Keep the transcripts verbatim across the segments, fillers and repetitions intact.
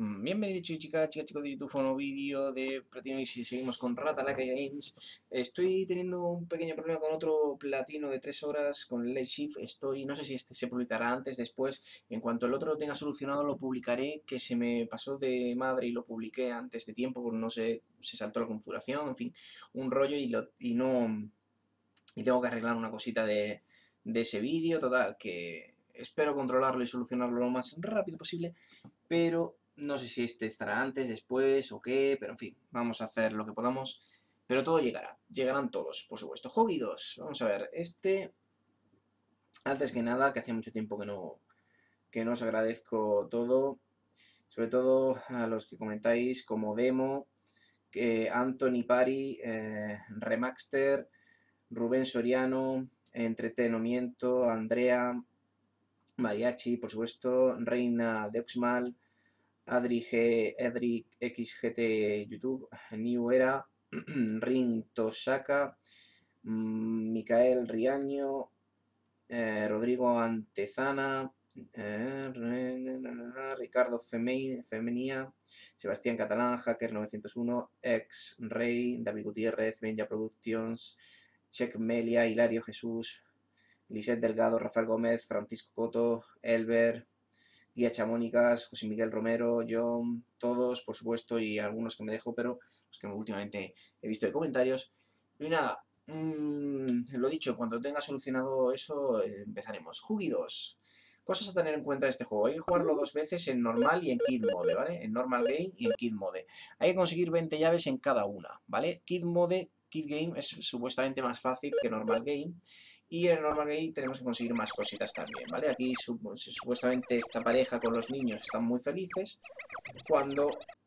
Bienvenido chicas, chicas, chicos de YouTube a un nuevo vídeo de Platino y si seguimos con Ratalaika Games. Estoy teniendo un pequeño problema con otro platino de tres horas con el Late Shift. Estoy, no sé si este se publicará antes, después. En cuanto el otro lo tenga solucionado lo publicaré, que se me pasó de madre y lo publiqué antes de tiempo, porque no sé, se saltó la configuración, en fin, un rollo y, lo, y no... Y tengo que arreglar una cosita de, de ese vídeo, total, que espero controlarlo y solucionarlo lo más rápido posible, pero... No sé si este estará antes, después o qué, pero en fin, vamos a hacer lo que podamos. Pero todo llegará, llegarán todos, por supuesto. Hoggy dos, vamos a ver, este... Antes que nada, que hacía mucho tiempo que no, que no os agradezco todo. Sobre todo a los que comentáis como Demo, que Anthony Pari, eh, Remaxter, Rubén Soriano, Entretenimiento, Andrea, Mariachi, por supuesto, Reina Deuxmal, Adri G, Edric X G T YouTube, New Era, Rin Tosaka, Micael Riaño, eh, Rodrigo Antezana, eh, Ricardo Femenia, Sebastián Catalán, Hacker novecientos uno, Ex Rey, David Gutiérrez, Benja Productions, Check Melia, Hilario Jesús, Lisette Delgado, Rafael Gómez, Francisco Coto, Elber, Guía Chamónicas, José Miguel Romero, John, todos, por supuesto, y algunos que me dejo, pero los que últimamente he visto de comentarios. Y nada, mmm, lo dicho, cuando tenga solucionado eso, eh, empezaremos. Huggy dos. Cosas a tener en cuenta de este juego. Hay que jugarlo dos veces en normal y en Kid Mode, ¿vale? En normal game y en Kid Mode. Hay que conseguir veinte llaves en cada una, ¿vale? Kid Mode, Kid Game es supuestamente más fácil que normal game. Y en el normal game tenemos que conseguir más cositas también, ¿vale? Aquí supuestamente esta pareja con los niños están muy felices cuando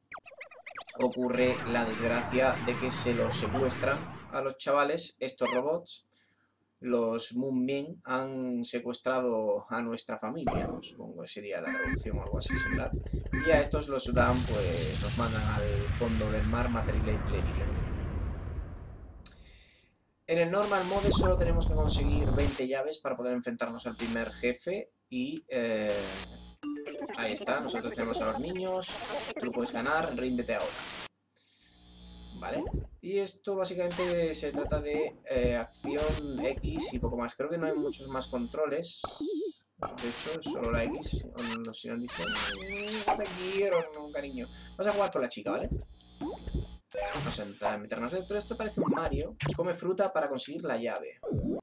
ocurre la desgracia de que se los secuestran a los chavales, estos robots. Los Moonmen han secuestrado a nuestra familia, ¿no? Supongo que sería la traducción o algo así similar. Y a estos los dan, pues, los mandan al fondo del mar, material y plenible. En el normal mode solo tenemos que conseguir veinte llaves para poder enfrentarnos al primer jefe y eh, ahí está, nosotros tenemos a los niños, tú lo puedes ganar, ríndete ahora. Vale, y esto básicamente se trata de eh, acción X y poco más, creo que no hay muchos más controles, de hecho solo la X, los si han dicho, no te quiero, no, cariño. Vamos a jugar con la chica, ¿vale? Vamos a meternos dentro. Esto parece un Mario. Come fruta para conseguir la llave.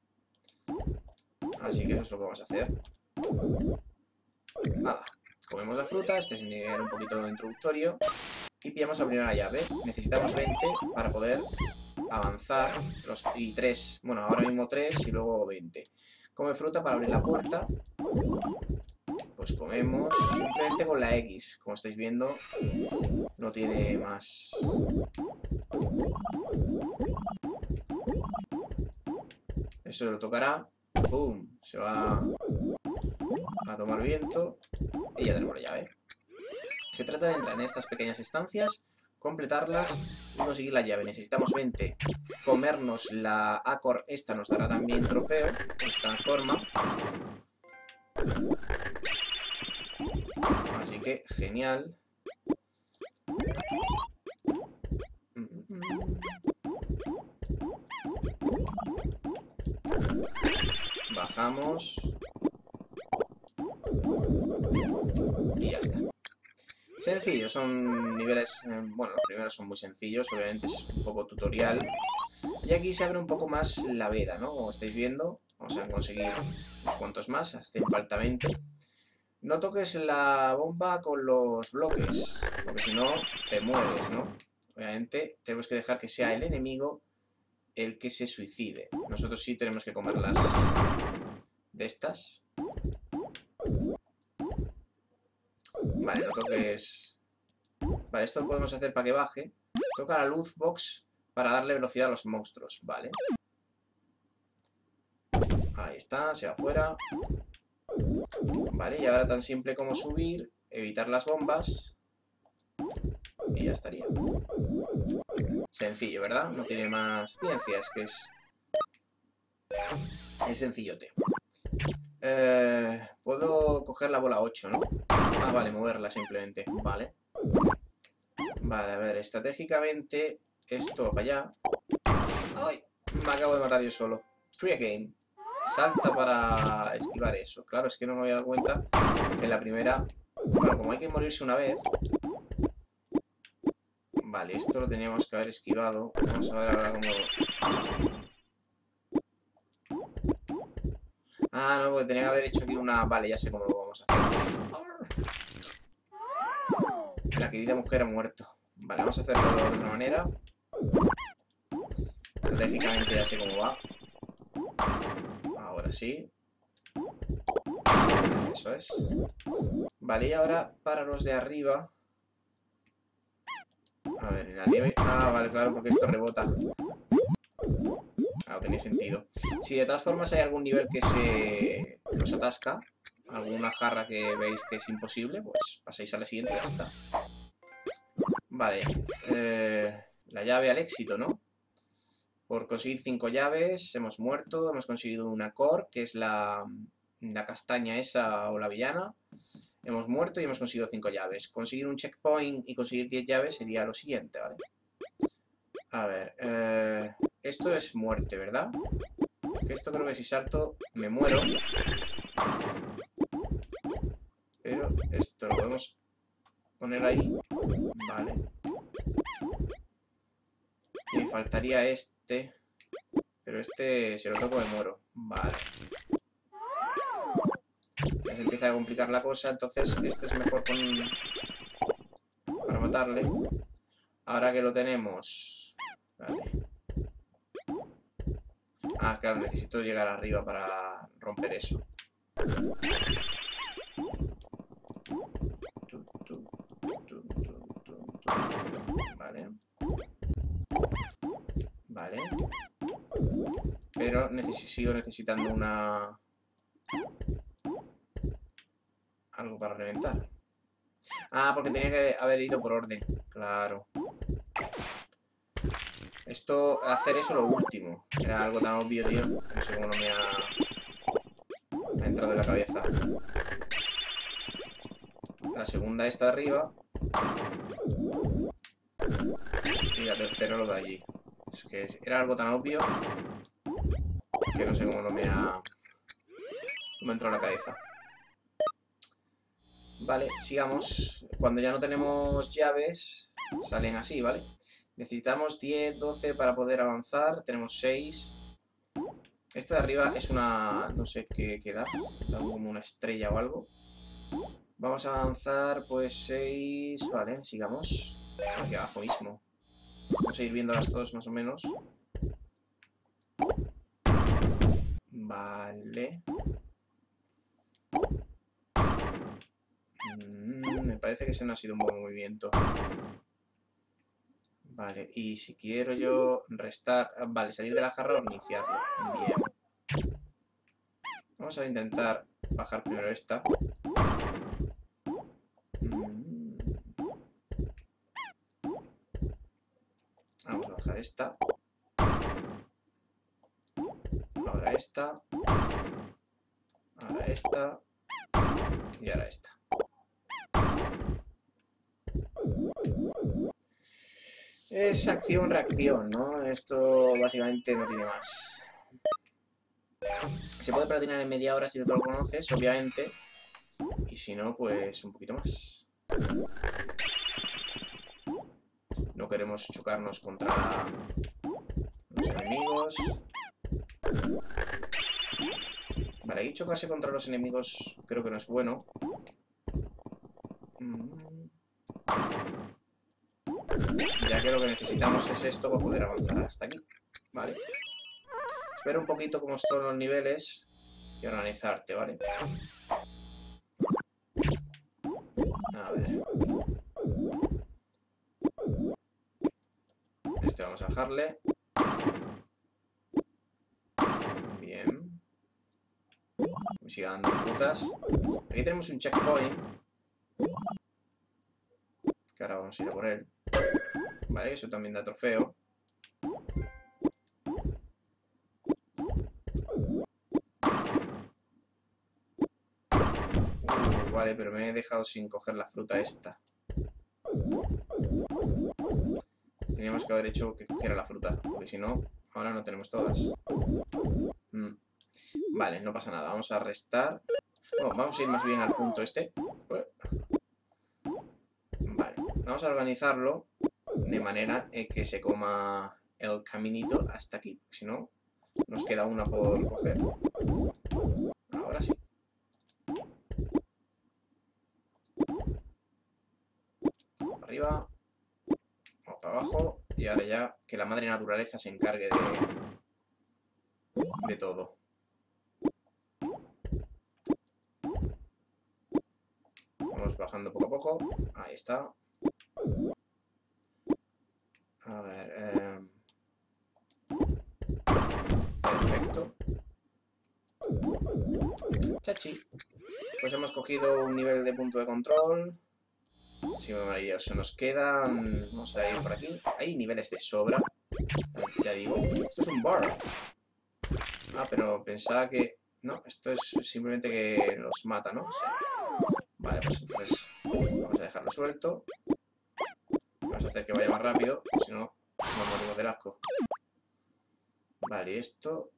Así que eso es lo que vamos a hacer. Nada. Comemos la fruta. Este es un nivel un poquito introductorio. Y pillamos la primera llave. Necesitamos veinte para poder avanzar. Los, y tres. Bueno, ahora mismo tres y luego veinte. Come fruta para abrir la puerta. Pues comemos simplemente con la X. Como estáis viendo, no tiene más. Eso lo tocará. ¡Pum! Se va a tomar viento. Y ya tenemos la llave. Se trata de entrar en estas pequeñas estancias, completarlas y conseguir la llave. Necesitamos veinte. Comernos la Acor. Esta nos dará también trofeo. Se transforma. Así que, genial. Bajamos. Y ya está. Sencillo, son niveles... Eh, bueno, los primeros son muy sencillos, obviamente es un poco tutorial. Y aquí se abre un poco más la veda, ¿no? Como estáis viendo, vamos a conseguir unos cuantos más, hacen falta veinte. No toques la bomba con los bloques, porque si no, te mueres, ¿no? Obviamente tenemos que dejar que sea el enemigo el que se suicide. Nosotros sí tenemos que comer las de estas. Vale, no toques... Vale, esto lo podemos hacer para que baje. Toca la luz box para darle velocidad a los monstruos. Vale. Ahí está, se va fuera. Vale, y ahora tan simple como subir, evitar las bombas y ya estaría. Sencillo, ¿verdad? No tiene más ciencia, es que es... Es sencillote. Eh, puedo coger la bola ocho, ¿no? Ah, vale, moverla simplemente. Vale. Vale, a ver, estratégicamente esto para allá. ¡Ay! Me acabo de matar yo solo. Free game. Salta para esquivar eso. Claro, es que no me había dado cuenta que en la primera... Bueno, como hay que morirse una vez... Vale, esto lo teníamos que haber esquivado. Vamos a ver ahora cómo... Ah, no, porque tenía que haber hecho aquí una... Vale, ya sé cómo lo vamos a hacer. La querida mujer ha muerto. Vale, vamos a hacerlo de otra manera. Estratégicamente ya sé cómo va. Ahora sí. Eso es. Vale, y ahora para los de arriba. A ver, en la nieve... Ah, vale, claro, porque esto rebota. Ah, no tiene sentido. Si de todas formas hay algún nivel que se... que os atasca, alguna jarra que veis que es imposible, pues pasáis a la siguiente y ya está. Vale. Eh, la llave al éxito, ¿no? Por conseguir cinco llaves hemos muerto, hemos conseguido una core, que es la, la castaña esa o la villana. Hemos muerto y hemos conseguido cinco llaves. Conseguir un checkpoint y conseguir diez llaves sería lo siguiente, ¿vale? A ver, eh, esto es muerte, ¿verdad? Que esto creo que si salto me muero. Pero esto lo podemos poner ahí. Vale. Y me faltaría este. Pero este, si lo toco, me muero. Vale. Ya se empieza a complicar la cosa, entonces este es mejor con... para matarle. Ahora que lo tenemos... Vale. Ah, claro, necesito llegar arriba para romper eso. Vale. Vale. Pero neces- sigo necesitando una... algo para reventar. Ah, porque tenía que haber ido por orden. Claro. Esto, hacer eso lo último. Era algo tan obvio, tío. No sé cómo no me ha... me ha entrado en la cabeza. La segunda está arriba. Y la tercera lo de allí. Es que era algo tan obvio que no sé cómo no me ha... no me ha entrado en la cabeza. Vale, sigamos. Cuando ya no tenemos llaves, salen así, ¿vale? Necesitamos diez, doce para poder avanzar. Tenemos seis. Esta de arriba es una... no sé qué, qué da. Da como una estrella o algo. Vamos a avanzar, pues seis... Vale, sigamos. Aquí abajo mismo. Vamos a ir viéndolas todas más o menos. Vale. Mm, me parece que ese no ha sido un buen movimiento. Vale, y si quiero yo restar... Vale, salir de la jarra o iniciarlo. Bien. Vamos a intentar bajar primero esta. Mm. Vamos a bajar esta. Ahora esta. Ahora esta. Y ahora esta. Es acción-reacción, ¿no? Esto básicamente no tiene más. Se puede platinar en media hora si te lo conoces, obviamente. Y si no, pues un poquito más. No queremos chocarnos contra los enemigos. Vale, aquí chocarse contra los enemigos creo que no es bueno. Ya que lo que necesitamos es esto para poder avanzar hasta aquí. Vale. Espera un poquito cómo son los niveles y organizarte, ¿vale? A ver. Este vamos a bajarle. Bien. Me sigue dando frutas. Aquí tenemos un checkpoint. Que ahora vamos a ir a por él. Vale, eso también da trofeo. Vale, pero me he dejado sin coger la fruta esta. Teníamos que haber hecho que cogiera la fruta, porque si no, ahora no tenemos todas. Mm. Vale, no pasa nada. Vamos a restar. Bueno, vamos a ir más bien al punto este. Vale, vamos a organizarlo de manera que se coma el caminito hasta aquí. Si no, nos queda una por coger. Ahora sí. Para arriba. Vamos para abajo. Y ahora ya que la madre naturaleza se encargue de, de todo. Vamos bajando poco a poco. Ahí está. A ver. Eh... Perfecto. Chachi. Pues hemos cogido un nivel de punto de control. Si se nos quedan... Vamos a ir por aquí. Hay niveles de sobra. Ya digo. Esto es un bar. Ah, pero pensaba que... No, esto es simplemente que los mata, ¿no? O sea, vale, pues entonces vamos a dejarlo suelto. Vamos a hacer que vaya más rápido, si no nos morimos del asco. Vale, esto...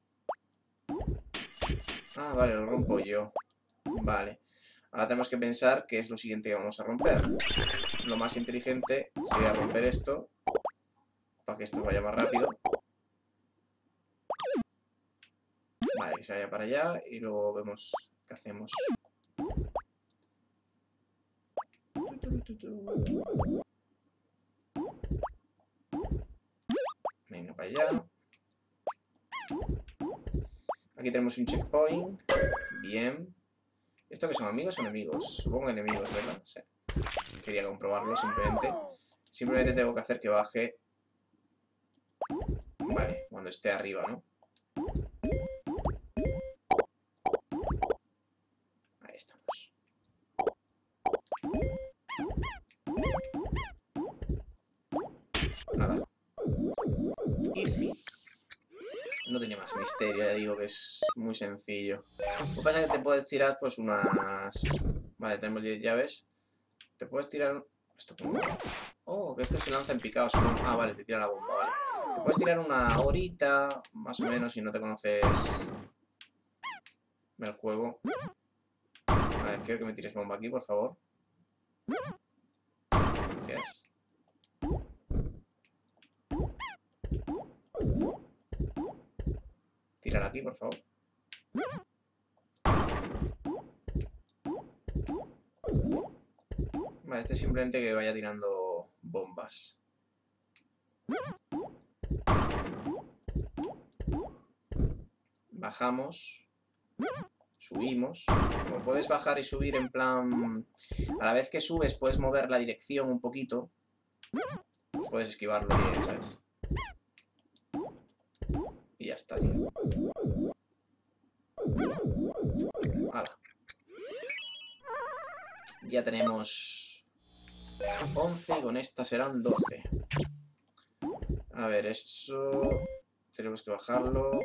Ah, vale, lo rompo yo. Vale. Ahora tenemos que pensar qué es lo siguiente que vamos a romper. Lo más inteligente sería romper esto, para que esto vaya más rápido. Vale, que se vaya para allá y luego vemos qué hacemos. Venga, para allá. Aquí tenemos un checkpoint. Bien. ¿Esto que son amigos o enemigos? Supongo enemigos, ¿verdad? Sí. Quería comprobarlo simplemente. Simplemente tengo que hacer que baje. Vale, cuando esté arriba, ¿no? Ahí estamos. Nada. Easy. No tiene más misterio, ya digo que es muy sencillo. Lo que pasa es que te puedes tirar pues unas... Vale, tenemos diez llaves. Te puedes tirar... ¿Esto cómo? Oh, que esto se lanza en picado. Supongo... Ah, vale, te tira la bomba, vale. Te puedes tirar una horita, más o menos, si no te conoces el juego. A ver, quiero que me tires bomba aquí, por favor. Gracias. Tirar aquí, por favor. Vale, este es simplemente que vaya tirando bombas. Bajamos. Subimos. Como puedes bajar y subir en plan... A la vez que subes puedes mover la dirección un poquito. Pues puedes esquivarlo bien, ¿sabes? Y ya está. Hala. Ya tenemos once y con esta serán doce. A ver, eso... Tenemos que bajarlo.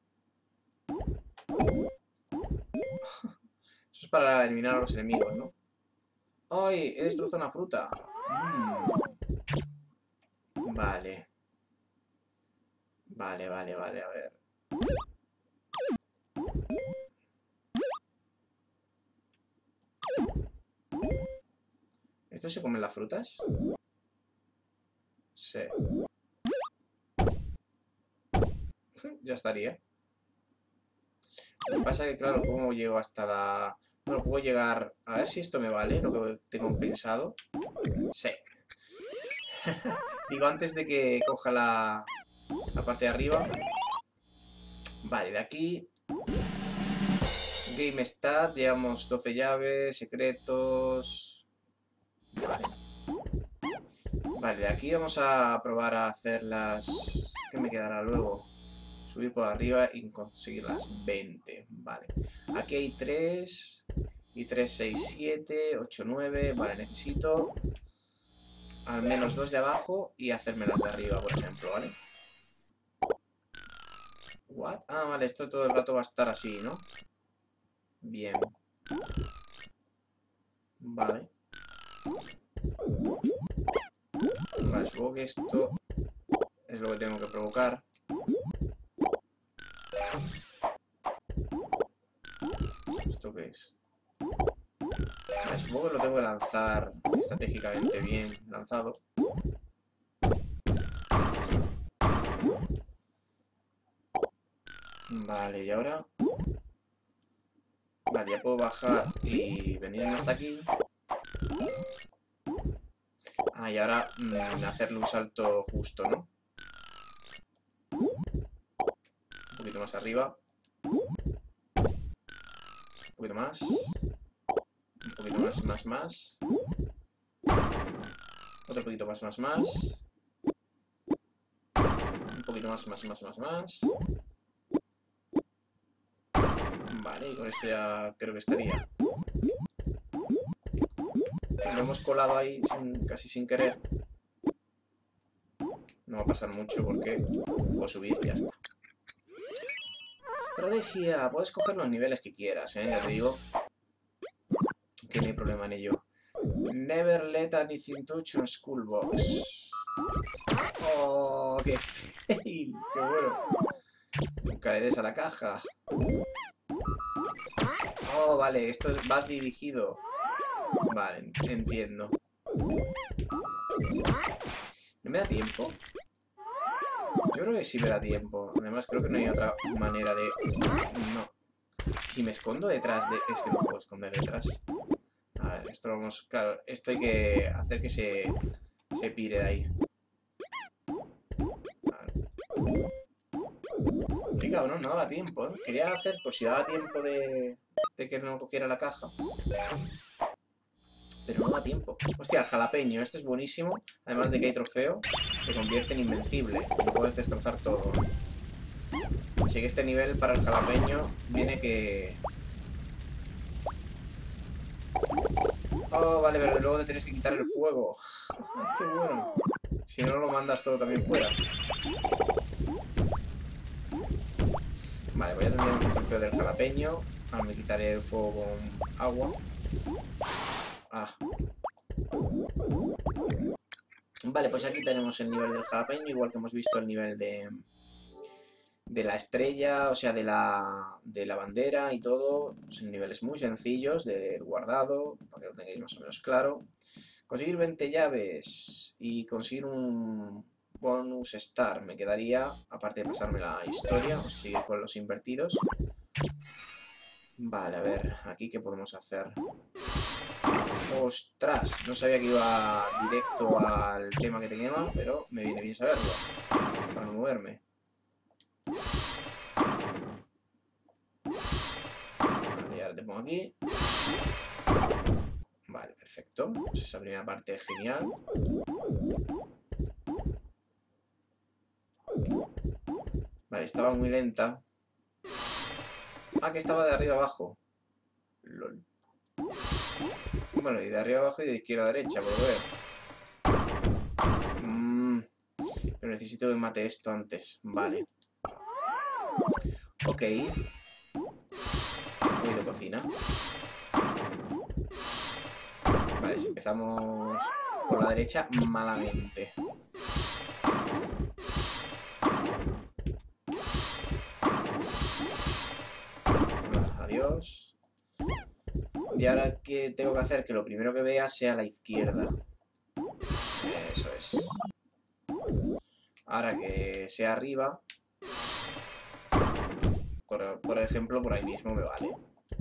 Eso es para eliminar a los enemigos, ¿no? ¡Ay! He destrozado una fruta. Mm. Vale. Vale, vale, vale, a ver. ¿Esto se comen las frutas? Sí. Ya estaría. Lo que pasa es que, claro, ¿cómo llego hasta la...? Bueno, puedo llegar... A ver si esto me vale, lo que tengo pensado. Sí. Digo, antes de que coja la, la parte de arriba. Vale, de aquí... Game Stat, llevamos doce llaves, secretos... Vale. Vale, de aquí vamos a probar a hacer las... ¿Qué me quedará luego? Subir por arriba y conseguir las veinte. Vale. Aquí hay tres. Y tres, seis, siete, ocho, nueve. Vale, necesito al menos dos de abajo y hacerme las de arriba, por ejemplo, ¿vale? ¿What? Ah, vale, esto todo el rato va a estar así, ¿no? Bien. Vale. Vale, supongo que esto es lo que tengo que provocar. ¿Esto qué es? Vale, supongo que lo tengo que lanzar estratégicamente bien lanzado. Vale, y ahora... Vale, ya puedo bajar y venirme hasta aquí. Ah, y ahora mmm, hacerle un salto justo, ¿no? Un poquito más arriba. Un poquito más. Un poquito más, más, más. Otro poquito más, más, más. Un poquito más, más, más, más, más. Vale, y con esto ya creo que estaría. Lo hemos colado ahí sin, casi sin querer. No va a pasar mucho porque puedo subir y ya está. Estrategia. Puedes coger los niveles que quieras, ¿eh? Ya te digo que no hay problema en ello. Never let anything touch your school box. Oh, qué fail. Qué bueno. Nunca le des a la caja. Oh, vale, esto es, va dirigido. Vale, entiendo. ¿No me da tiempo? Yo creo que sí me da tiempo. Además, creo que no hay otra manera de... No. Si me escondo detrás de... Es que no puedo esconder detrás. A ver, esto vamos... Claro, esto hay que hacer que se... Se pire de ahí. Vale. Qué cabrón, no daba tiempo, ¿eh? Quería hacer, pues si daba tiempo de... De que no cogiera la caja. Pero no da tiempo. Hostia, el jalapeño, este es buenísimo. Además de que hay trofeo, te convierte en invencible. Y puedes destrozar todo. Así que este nivel para el jalapeño viene que... Oh, vale, pero luego te tienes que quitar el fuego. Qué bueno. Si no, lo mandas todo también fuera. Vale, voy a tener un trofeo del jalapeño. Ahora me quitaré el fuego con agua. Ah. Vale, pues aquí tenemos el nivel del jalapeño, igual que hemos visto el nivel de... de la estrella, o sea, de la, de la bandera y todo. Son niveles muy sencillos del guardado, para que lo tengáis más o menos claro. Conseguir veinte llaves y conseguir un bonus star me quedaría, aparte de pasarme la historia, vamos a seguir con los invertidos. Vale, a ver, aquí qué podemos hacer. ¡Ostras! No sabía que iba directo al tema que tenía, pero me viene bien saberlo, para no moverme. Vale, y ahora te pongo aquí. Vale, perfecto. Pues esa primera parte es genial. Vale, estaba muy lenta. Ah, que estaba de arriba abajo. Lol. Bueno, y de arriba abajo y de izquierda a derecha, por ver. Mm, pero necesito que mate esto antes. Vale. Ok. Voy de cocina. Vale, si empezamos por la derecha, malamente. Adiós. Y ahora que tengo que hacer que lo primero que vea sea la izquierda. Eso es. Ahora que sea arriba. Por, por ejemplo, por ahí mismo me vale.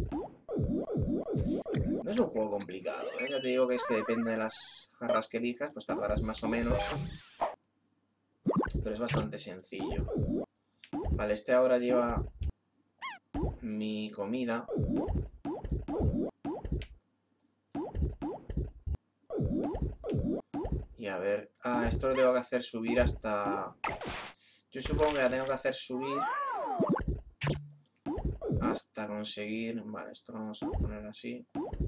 No es un juego complicado, ¿eh? Ya te digo que es que depende de las jarras que elijas, pues tardarás más o menos. Pero es bastante sencillo. Vale, este ahora lleva mi comida. Y a ver... Ah, esto lo tengo que hacer subir hasta... Yo supongo que la tengo que hacer subir hasta conseguir... Vale, esto vamos a poner así.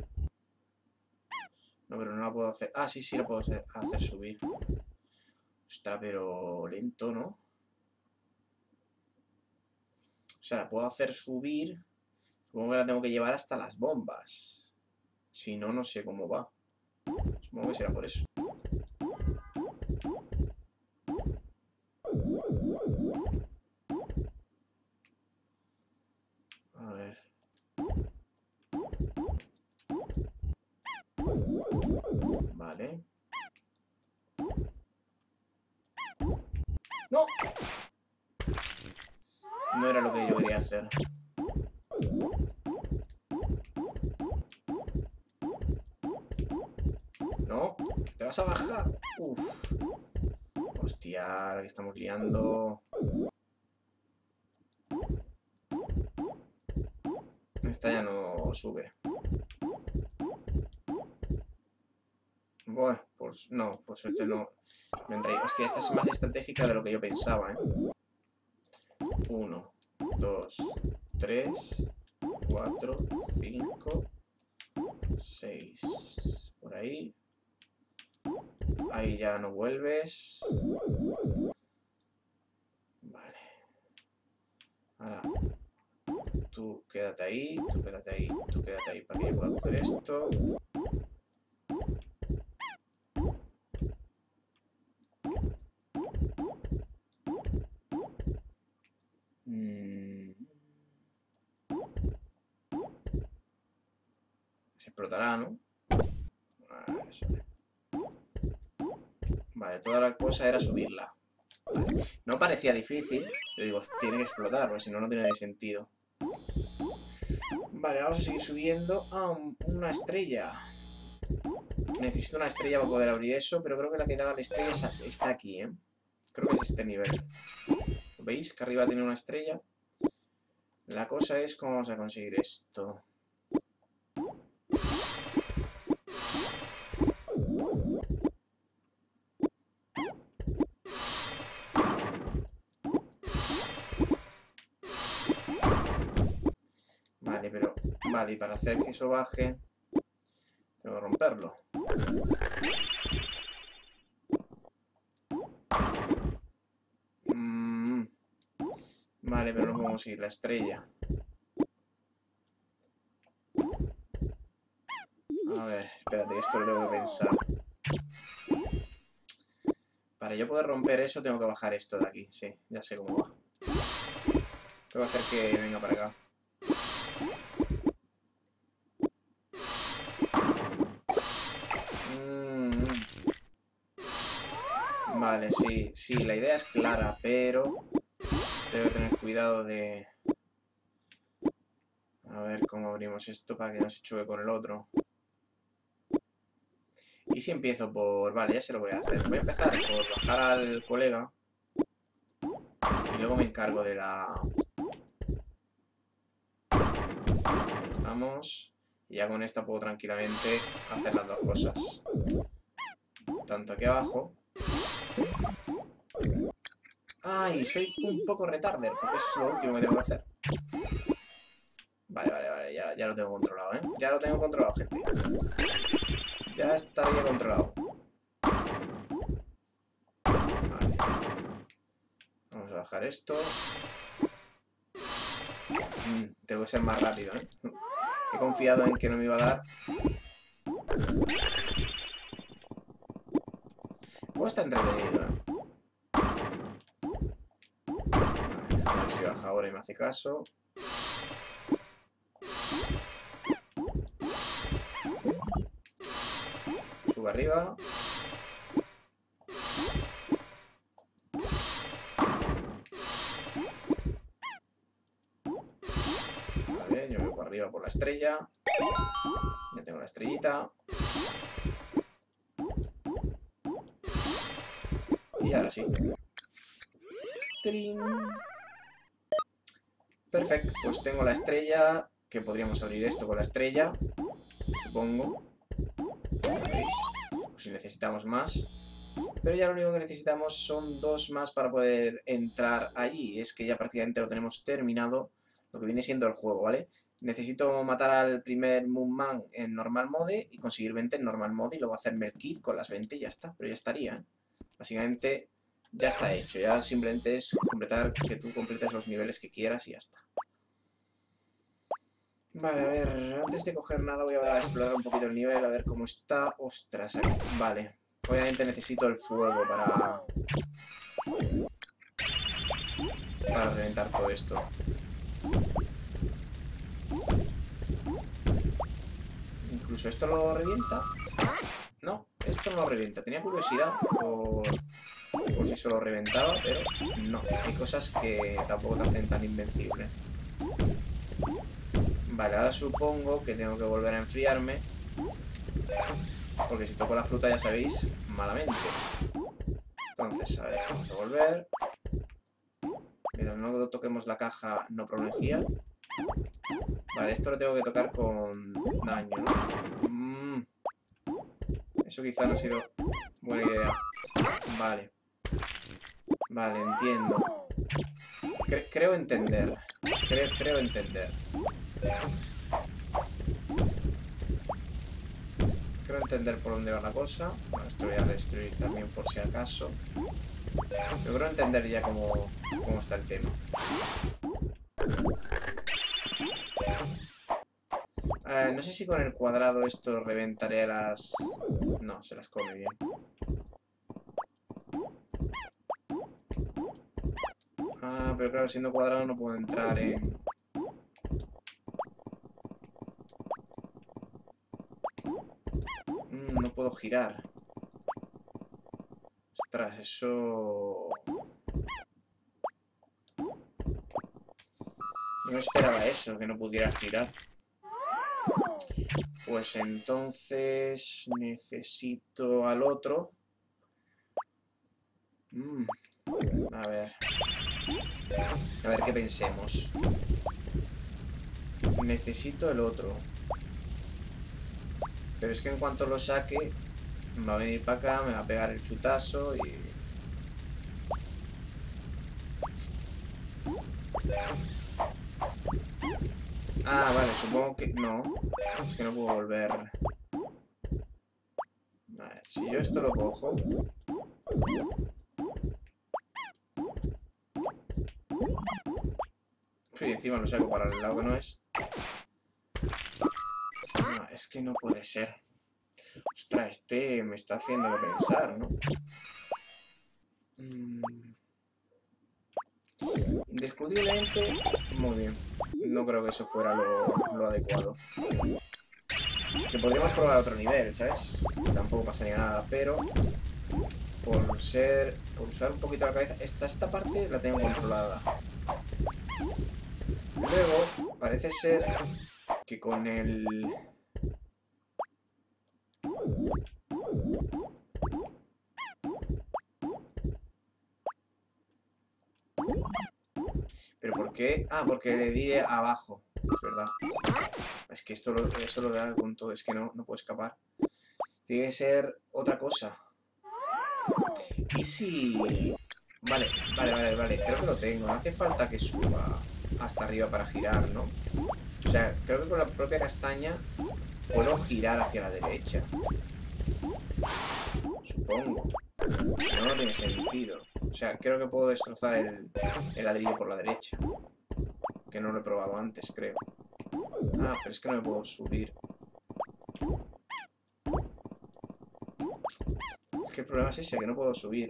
No, pero no la puedo hacer... Ah, sí, sí la puedo hacer, hacer subir. Ostras, pero lento, ¿no? O sea, la puedo hacer subir. Supongo que la tengo que llevar hasta las bombas. Si no, no sé cómo va. Supongo que será por eso. A ver. Vale. ¡No! No era lo que yo quería hacer. No, te vas a bajar. Uf. Hostia, que estamos liando. Esta ya no sube. Bueno, pues no, por suerte no. Me entré. Hostia, esta es más estratégica de lo que yo pensaba, ¿eh? Uno, dos, tres, cuatro, cinco, seis. Por ahí. Ahí ya no vuelves. Vale. Ahora, tú quédate ahí, tú quédate ahí, tú quédate ahí para que yo pueda coger esto. Mm. Se explotará, ¿no? Ah, eso. Vale, toda la cosa era subirla. Vale. No parecía difícil. Yo digo, tiene que explotar, porque si no, no tiene sentido. Vale, vamos a seguir subiendo. Ah, una estrella. Necesito una estrella para poder abrir eso, pero creo que la que da la estrella está aquí, ¿eh? Creo que es este nivel. ¿Veis que arriba tiene una estrella? La cosa es cómo vamos a conseguir esto. Vale, pero... Vale, y para hacer que eso baje... Tengo que romperlo. Mm, vale, pero no puedo conseguir la estrella. A ver, espérate, esto lo tengo que pensar. Para yo poder romper eso tengo que bajar esto de aquí. Sí, ya sé cómo va. Tengo que hacer que venga para acá. Mm. Vale, sí, sí, la idea es clara, pero tengo que tener cuidado de... A ver cómo abrimos esto para que no se choque con el otro. Y si empiezo por... Vale, ya se lo voy a hacer. Voy a empezar por bajar al colega. Y luego me encargo de la... Ahí estamos. Y ya con esta puedo tranquilamente hacer las dos cosas. Tanto aquí abajo. ¡Ay! Soy un poco retarder, porque eso es lo último que tengo que hacer. Vale, vale, vale. Ya, ya lo tengo controlado, ¿eh? Ya lo tengo controlado, gente. Ya estaría controlado. Vale. Vamos a bajar esto. Mm, tengo que ser más rápido, ¿eh? He confiado en que no me iba a dar. El juego está entretenido, ¿eh? Vale, a ver si baja ahora y me hace caso. Subo arriba. Vale, yo me voy por arriba por la estrella. Ya tengo la estrellita. Y ahora sí. ¡Trin! Perfecto, pues tengo la estrella. Que podríamos abrir esto con la estrella, supongo. ¿Veis? Pues si necesitamos más. Pero ya lo único que necesitamos son dos más para poder entrar allí. Es que ya prácticamente lo tenemos terminado, lo que viene siendo el juego, ¿vale? Necesito matar al primer Moonman en normal mode y conseguir veinte en normal mode y luego hacerme el kit con las veinte y ya está. Pero ya estaría, ¿eh? Básicamente ya está hecho. Ya simplemente es completar, que tú completes los niveles que quieras y ya está. Vale, a ver, antes de coger nada voy a explorar un poquito el nivel, a ver cómo está. Ostras, aquí. Vale. Obviamente necesito el fuego para... Para reventar todo esto. Incluso esto lo revienta. No, esto no lo revienta. Tenía curiosidad por, por si eso lo reventaba, pero no. Hay cosas que tampoco te hacen tan invencible. Vale, ahora supongo que tengo que volver a enfriarme. Porque si toco la fruta, ya sabéis, malamente. Entonces, a ver, vamos a volver. Mira, no toquemos la caja, no protegía. Vale, esto lo tengo que tocar con daño, ¿no? Mm, eso quizá no ha sido buena idea. Vale. Vale, entiendo. Cre- creo entender. Cre- creo entender. Creo entender por dónde va la cosa. Bueno, esto voy a destruir también por si acaso. Pero creo entender ya cómo, cómo está el tema. Eh, no sé si con el cuadrado esto reventaré las... No, se las come bien. Ah, pero claro, siendo cuadrado no puedo entrar en... Mm, no puedo girar. Ostras, eso... No me esperaba eso, que no pudiera girar. Pues entonces necesito al otro. Mm, a ver. A ver qué pensemos. Necesito el otro. Pero es que en cuanto lo saque, va a venir para acá, me va a pegar el chutazo y... Ah, vale, supongo que... No, es que no puedo volver. A ver, si yo esto lo cojo... Y encima lo saco para el lado que no es. No, es que no puede ser. Ostras, este me está haciendo pensar, ¿no? Mm. Indiscutiblemente, muy bien. No creo que eso fuera lo, lo adecuado. Que podríamos probar otro nivel, ¿sabes? Que tampoco pasaría nada, pero... Por ser... Por usar un poquito la cabeza... Esta, esta parte la tengo controlada. Luego, parece ser que con el... ¿Pero por qué? Ah, porque le di abajo. Es verdad. Es que esto lo, eso lo da con todo. Es que no, no puedo escapar. Tiene que ser otra cosa. ¿Y si...? Vale, vale, vale, vale. Creo que lo tengo. No hace falta que suba hasta arriba para girar, ¿no? O sea, creo que con la propia castaña puedo girar hacia la derecha. Supongo. Si no, no tiene sentido. O sea, creo que puedo destrozar el, el ladrillo por la derecha. Que no lo he probado antes, creo. Ah, pero es que no me puedo subir. Es que el problema es ese, que no puedo subir.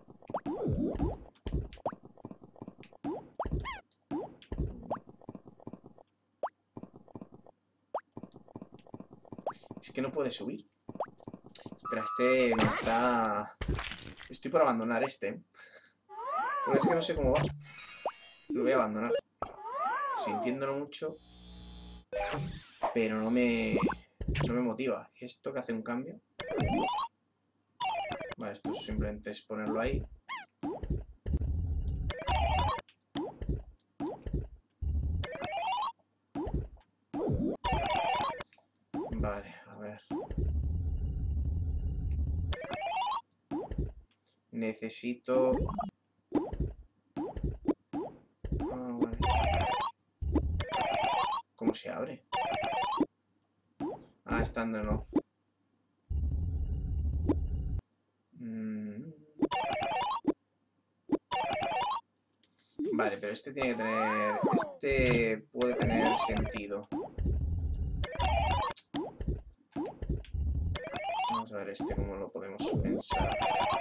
Es que no puede subir. Ostras, este me está... Estoy por abandonar este. Porque es que no sé cómo va. Lo voy a abandonar. Sintiéndolo mucho. Pero no me... No me motiva. ¿Y esto que hace un cambio? Vale, esto simplemente es ponerlo ahí. Vale, a ver. Necesito... Ah, vale. ¿Cómo se abre? Ah, estando en off. Mm. Vale, pero este tiene que tener... Este puede tener sentido. ver este cómo lo podemos pensar.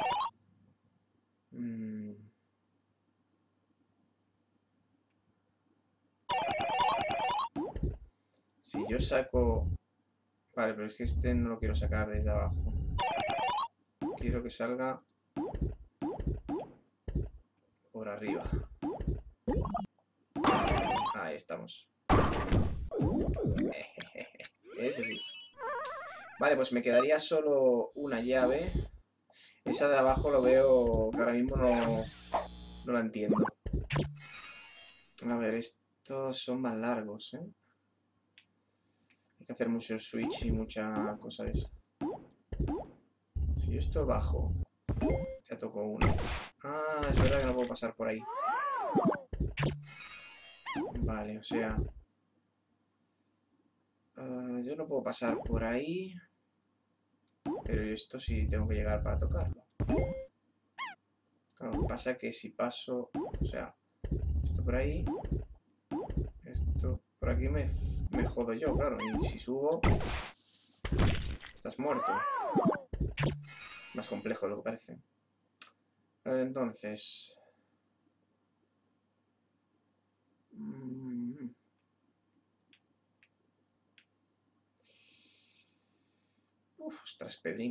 Mm. Si yo saco... Vale, pero es que este no lo quiero sacar desde abajo. Quiero que salga por arriba. Ahí estamos. Ese sí. Vale, pues me quedaría solo una llave. Esa de abajo lo veo que ahora mismo no, no la entiendo. A ver, estos son más largos, ¿eh? Hay que hacer mucho switch y mucha cosa de esa. Si yo esto bajo, ya toco uno. Ah, es verdad que no puedo pasar por ahí. Vale, o sea... Uh, yo no puedo pasar por ahí. Pero esto sí tengo que llegar para tocarlo. Claro, lo que pasa es que si paso... O sea, esto por ahí... Esto por aquí me, me jodo yo, claro. Y si subo... Estás muerto. Más complejo de lo que parece. Entonces... Mm, uf, ostras, Pedrín.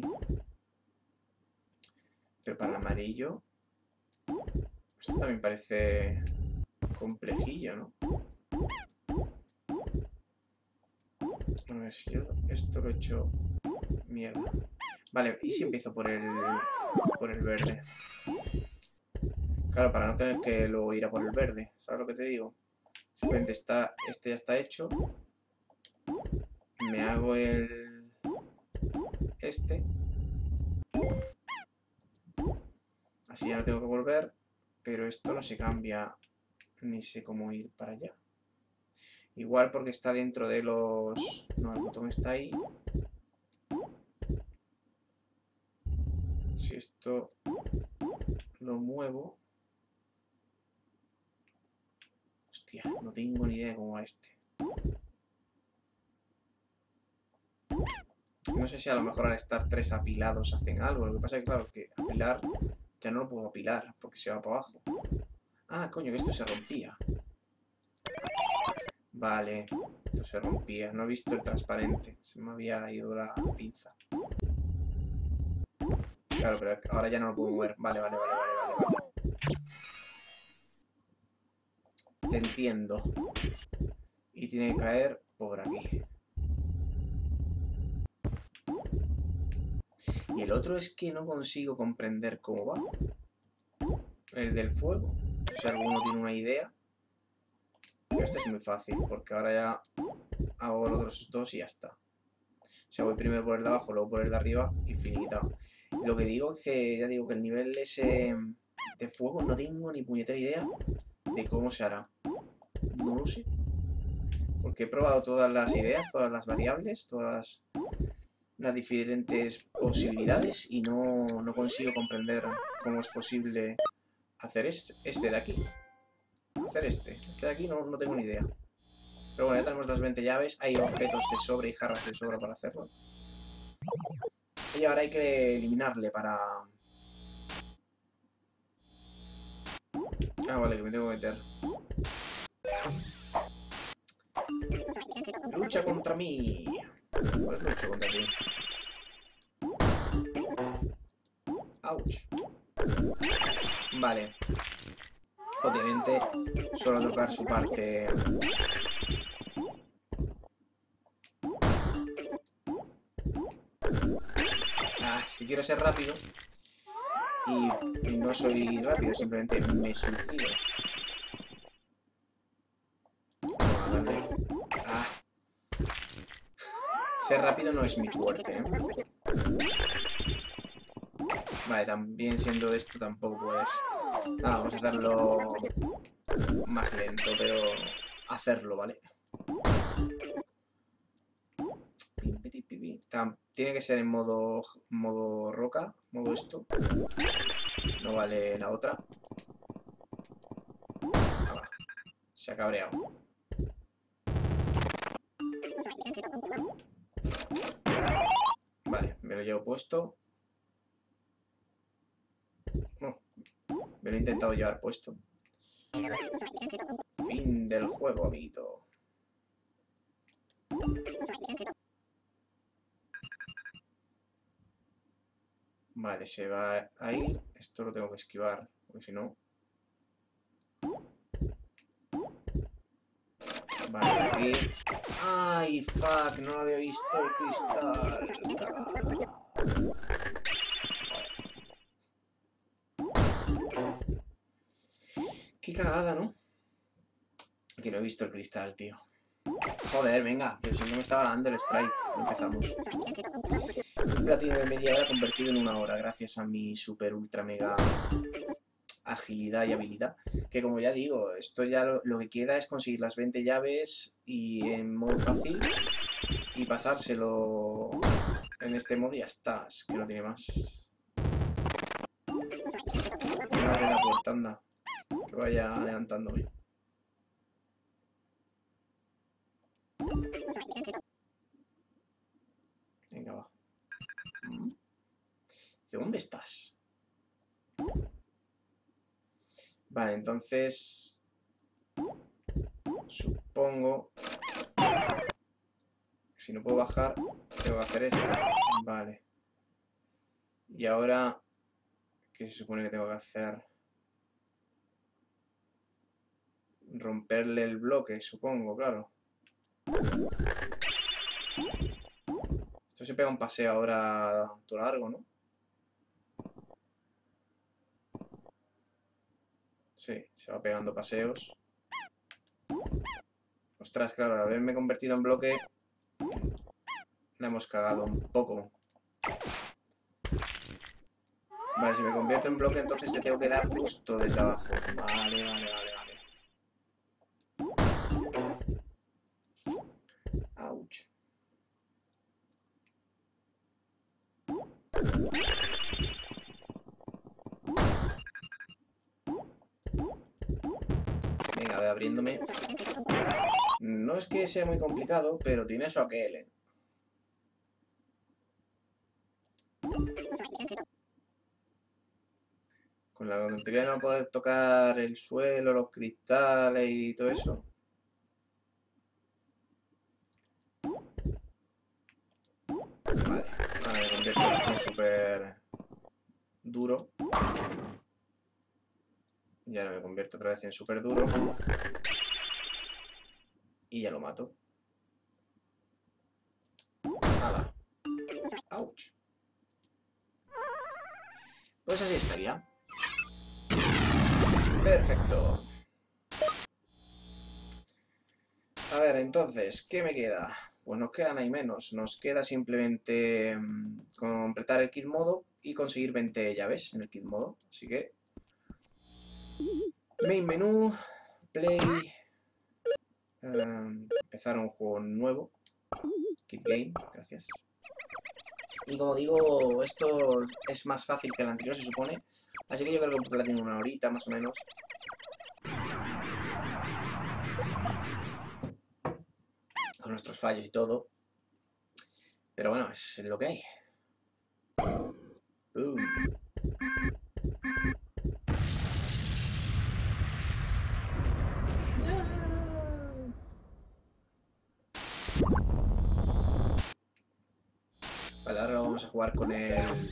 Pero para el amarillo... Esto también parece complejillo, ¿no? A ver si yo esto lo he hecho mierda. Vale, ¿y si empiezo por el por el verde? Claro, para no tener que luego ir a por el verde. ¿Sabes lo que te digo? Simplemente está, este ya está hecho. Me hago el... Este. Así ya no tengo que volver. Pero esto no se cambia. Ni sé cómo ir para allá. Igual porque está dentro de los... No, el botón está ahí. Si esto lo muevo... Hostia, no tengo ni idea de cómo va este. No sé si a lo mejor al estar tres apilados hacen algo. Lo que pasa es que, claro, que apilar ya no lo puedo apilar porque se va para abajo. Ah, coño, que esto se rompía. Vale, esto se rompía. No he visto el transparente. Se me había ido la pinza. Claro, pero ahora ya no lo puedo mover. Vale, vale, vale, vale, vale, vale. Te entiendo. Y tiene que caer por aquí. Y el otro es que no consigo comprender cómo va. El del fuego. No sé si alguno tiene una idea. Pero este es muy fácil, porque ahora ya hago los otros dos y ya está. O sea, voy primero por el de abajo, luego por el de arriba y finita. Lo que digo es que, ya digo, que el nivel ese de fuego no tengo ni puñetera idea de cómo se hará. No lo sé. Porque he probado todas las ideas, todas las variables, todas las diferentes posibilidades y no, no consigo comprender cómo es posible hacer este, este de aquí. Hacer este. Este de aquí no, no tengo ni idea. Pero bueno, ya tenemos las veinte llaves. Hay objetos de sobra y jarras de sobra para hacerlo. Y ahora hay que eliminarle para... Ah, vale, que me tengo que meter. Lucha contra mí. ¿Cuál lucho contra ti? Ouch. Vale. Obviamente, solo tocar su parte... Ah, si quiero ser rápido y, y no soy rápido, simplemente me suicido. Vale. Ah. Ser rápido no es mi fuerte, ¿eh? Vale, también siendo de esto tampoco puedes... Ah, vamos a hacerlo más lento, pero hacerlo, ¿vale? Tiene que ser en modo, modo roca, modo esto. No vale la otra. Ah, va. Se ha cabreado. Vale, Vale, me lo llevo puesto. No, me lo he intentado llevar puesto. Fin del juego, amiguito. Vale, se va ahí. Esto lo tengo que esquivar, porque si no... Vale, aquí... ¡Ay, fuck! No lo había visto el cristal. Caga. Qué cagada, ¿no? Que no he visto el cristal, tío. Joder, venga, pero si no me estaba dando el sprite. Empezamos. Un platino de media hora convertido en una hora, gracias a mi super ultra mega agilidad y habilidad. Que como ya digo, esto ya lo, lo que queda es conseguir las veinte llaves y en modo fácil y pasárselo en este modo y ya está. Es que no tiene más. Me abre la puerta, anda. Que vaya adelantándome. Venga, va. ¿De dónde estás? Vale, entonces... Supongo... que si no puedo bajar, tengo que hacer esto. Vale. Y ahora... ¿qué se supone que tengo que hacer? Romperle el bloque, supongo, claro. Esto se pega un paseo ahora todo largo, ¿no? Sí, se va pegando paseos. Ostras, claro, al haberme convertido en bloque la hemos cagado un poco. Vale, si me convierto en bloque entonces le tengo que dar justo desde abajo. Vale, vale, vale, vale. Ouch. Venga, voy abriéndome. No es que sea muy complicado, pero tiene su aquel, ¿eh? Con la tontería de no poder tocar el suelo, los cristales y todo eso. Vale, ahora me convierto en súper duro. Y ahora me convierto otra vez en súper duro. Y ya lo mato. Nada. Ouch. Pues así estaría. Perfecto. A ver, entonces, ¿qué me queda? Pues nos quedan ahí menos. Nos queda simplemente mmm, completar el kit modo y conseguir veinte llaves en el kit modo. Así que... Main menú, play... Um, empezar un juego nuevo. Kit game, gracias. Y como digo, esto es más fácil que el anterior, se supone. Así que yo creo que un platino una horita, más o menos. Con nuestros fallos y todo. Pero bueno, es lo que hay. Boom. Vale, ahora vamos a jugar con el...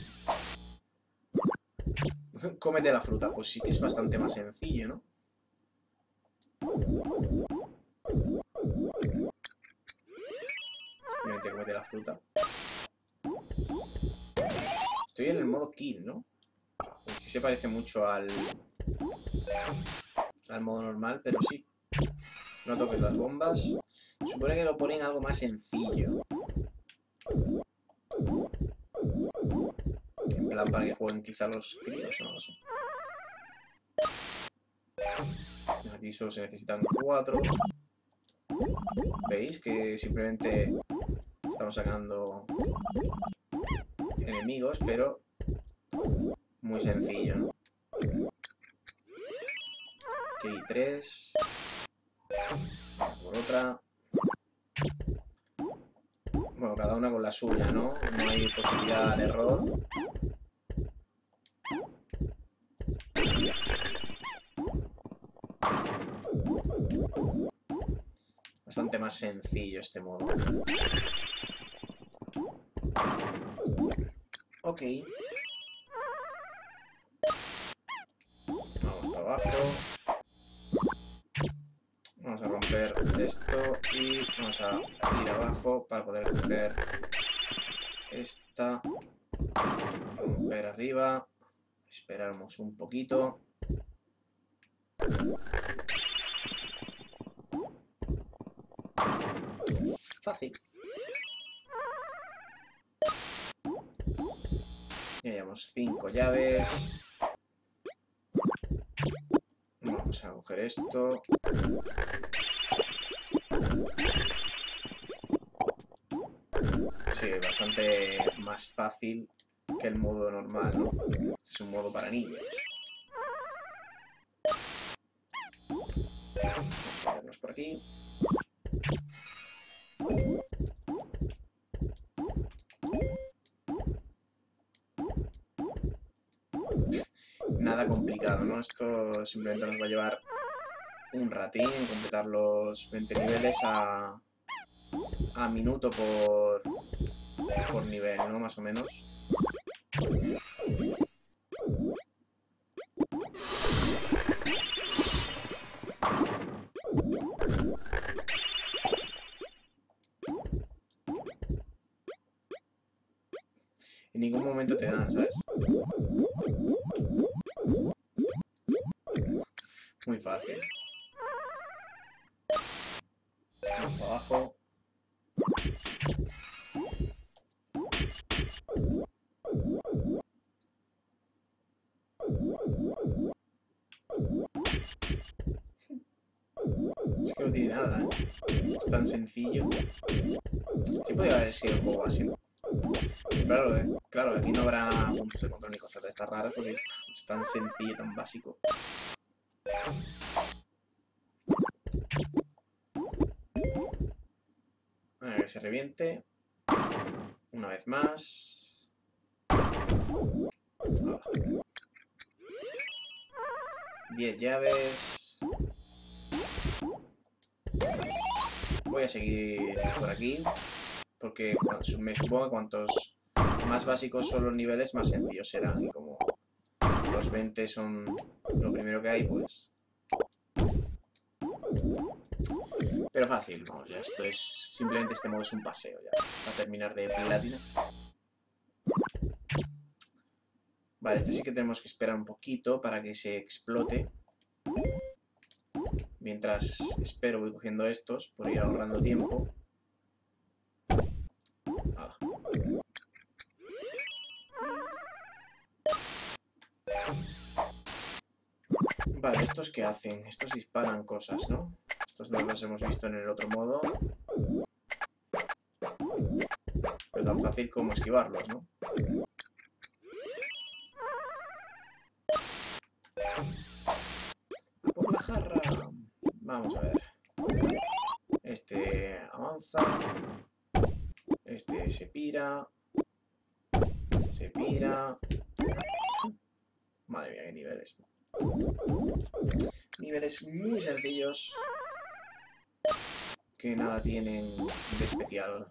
Cómete la fruta, pues sí que es bastante más sencillo, ¿no? Simplemente cómete la fruta. Estoy en el modo kill, ¿no? Aquí se parece mucho al... al modo normal, pero sí. No toques las bombas. Supone que lo ponen algo más sencillo. En plan para que jueguen quizá los críos o no lo sé. Aquí solo se necesitan cuatro. ¿Veis? Que simplemente estamos sacando enemigos, pero muy sencillo, ¿no? Ok, tres. Por otra. Bueno, cada una con la suya, ¿no? No hay posibilidad de error. Bastante más sencillo este modo. Ok. Vamos para abajo. Vamos a romper esto y vamos a ir abajo para poder coger esta. Romper arriba. Esperamos un poquito. Fácil. Ya llevamos cinco llaves. Vamos a coger esto. Sí, bastante más fácil que el modo normal, ¿no? Este es un modo para niños. Vamos a ponernos por aquí. Nada complicado, ¿no? Esto simplemente nos va a llevar un ratín completar los veinte niveles a, a minuto por, por nivel, ¿no? Más o menos. En ningún momento te dan, ¿sabes? Muy fácil. Vamos para abajo. Es que no tiene nada, ¿eh? Es tan sencillo. Sí podría haber sido el juego así. Claro, eh. Claro, aquí no habrá puntos de control ni cosas de estas raras porque es tan sencillo, tan básico. A ver, que se reviente. Una vez más. diez llaves. Voy a seguir por aquí. Porque me supongo que cuantos más básicos son los niveles, más sencillos serán. Y como los veinte son lo primero que hay, pues... Pero fácil, vamos, ya esto es... Simplemente este modo es un paseo ya. Para terminar de platina. Vale, este sí que tenemos que esperar un poquito para que se explote. Mientras espero voy cogiendo estos, por ir ahorrando tiempo. Ah. Vale, ¿estos qué hacen? Estos disparan cosas, ¿no? Estos no los hemos visto en el otro modo. Pero tan fácil como esquivarlos, ¿no? ¡Por la jarra! Vamos a ver. Este avanza. Este se pira. Se pira. Madre mía, qué niveles. Niveles muy sencillos. Que nada tienen de especial.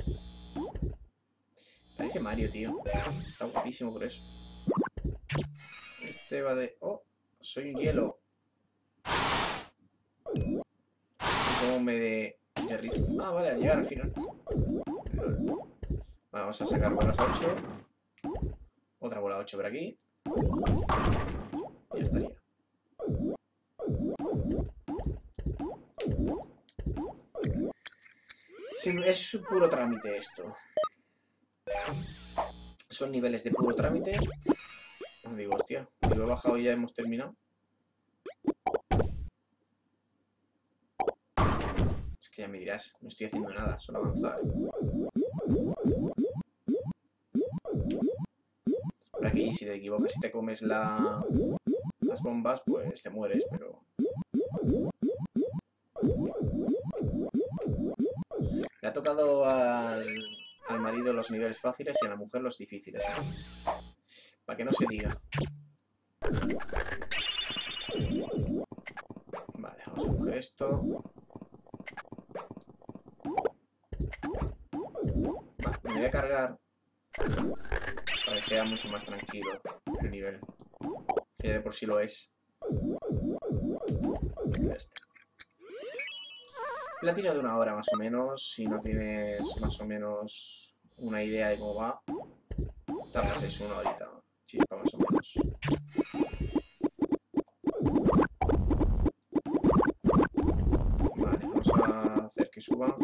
Parece Mario, tío. Está guapísimo por eso. Este va de... ¡Oh! Soy un hielo. ¿Cómo me de... derrito? Ah, vale, al llegar al final. Lol. Vamos a sacar bolas ocho. Otra bola ocho por aquí. Y ya estaría. Sí, es puro trámite esto. Son niveles de puro trámite. No digo, hostia, lo he bajado y ya hemos terminado. Es que ya me dirás, no estoy haciendo nada, solo avanzar. Por aquí, si te equivocas y te comes la... las bombas, pues te mueres, pero... La ha tocado al, al marido los niveles fáciles y a la mujer los difíciles. Para que no se diga. Vale, vamos a coger esto. Vale, me voy a cargar para que sea mucho más tranquilo el nivel. Que ya de por sí lo es. Este. Platino de una hora más o menos. Si no tienes más o menos una idea de cómo va, tardas es una horita. Chispa más o menos. Vale, vamos a hacer que suba.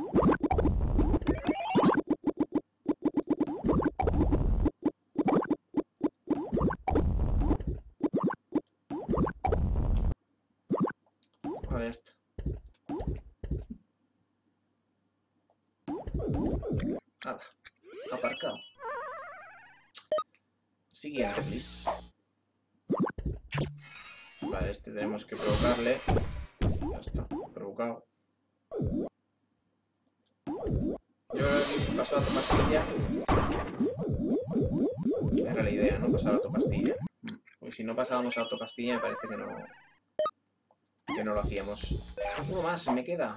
Vale, esto. Nada, aparcado. Siguiente, please. Vale, este tenemos que provocarle. Ya está, provocado. Yo creo que si paso a la autopastilla. Era la idea, ¿no? Pasar a la autopastilla. Porque si no pasábamos a la autopastilla, me parece que no. Que no lo hacíamos. Uno más, me queda.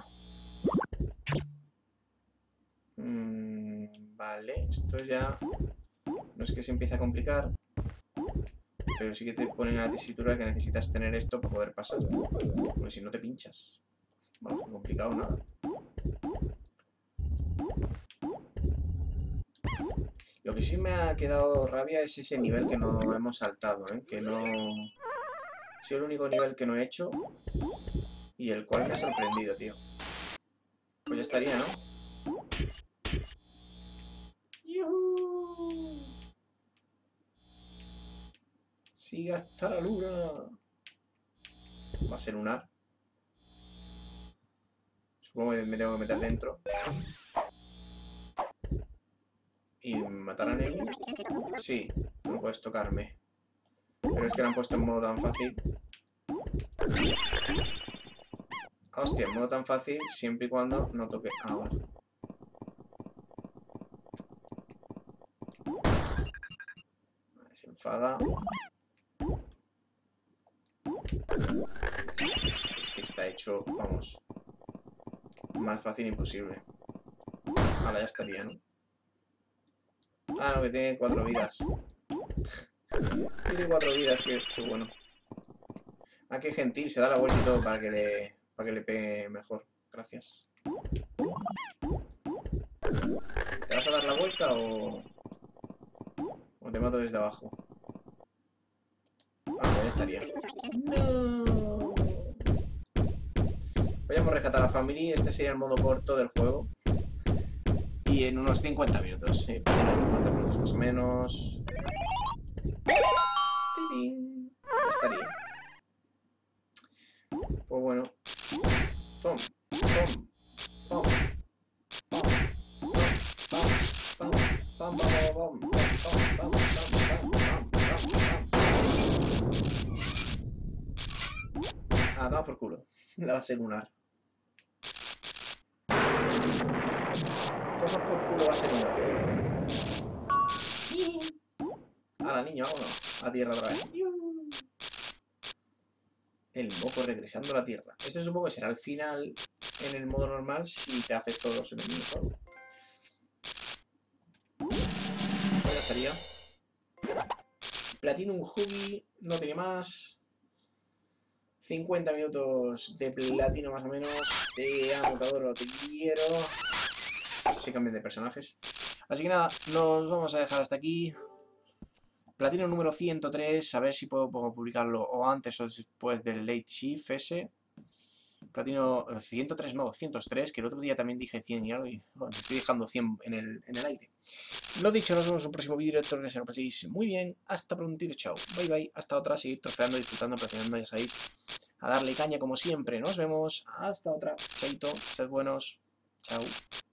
Mm, vale, esto ya. No es que se empiece a complicar. Pero sí que te ponen en la tesitura que necesitas tener esto para poder pasar. Porque si no te pinchas. Vamos, no complicado nada. Lo que sí me ha quedado rabia es ese nivel que no hemos saltado, ¿eh? Que no... Ha sido el único nivel que no he hecho. Y el cual me ha sorprendido, tío. Pues ya estaría, ¿no? ¡Yuhu! Sigue hasta la luna. Va a ser un ar. Supongo que me tengo que meter dentro. ¿Y matarán a él? Sí, tú no puedes tocarme. Pero es que lo han puesto en modo tan fácil. Hostia, en modo tan fácil siempre y cuando no toque. Ah, vale. Vale, se enfada. Es, es que está hecho, vamos, más fácil imposible. Ahora ya estaría, ¿no? Ah, no, que tiene cuatro vidas. Tiene cuatro vidas, que, que bueno. Ah, qué gentil, se da la vuelta y todo para que le, para que le pegue mejor. Gracias. ¿Te vas a dar la vuelta o, o te mato desde abajo? Ah, ya estaría. No. Vayamos a rescatar a la familia. Este sería el modo corto del juego. Y en unos cincuenta minutos. Sí, cincuenta minutos más o menos. Ya estaría. Pues bueno. Pum, pum, pum, pum, pum, pum, pum, pum, pum, pum, pum. Ah, toma por culo. La base lunar. Toma por culo base lunar. Ahora, niño, vámonos. A tierra otra vez. El moco regresando a la tierra. Esto supongo que será el final en el modo normal si te haces todos los enemigos o algo. Ya estaría. Platinum Huggy. No tiene más. cincuenta minutos de platino más o menos. De anotador, te quiero. Se cambian de personajes. Así que nada, nos vamos a dejar hasta aquí. Platino número ciento tres. A ver si puedo, puedo publicarlo o antes o después del Late Shift ese. Platino ciento tres, no, doscientos tres. Que el otro día también dije cien y algo. Y bueno, me estoy dejando cien en el, en el aire. Lo dicho, nos vemos en un próximo vídeo. Espero que se lo paséis muy bien. Hasta prontito, chao. Bye bye. Hasta otra. Seguir trofeando, disfrutando, platinando, ya sabéis. A darle caña como siempre. Nos vemos. Hasta otra. Chaito. Sed buenos. Chao.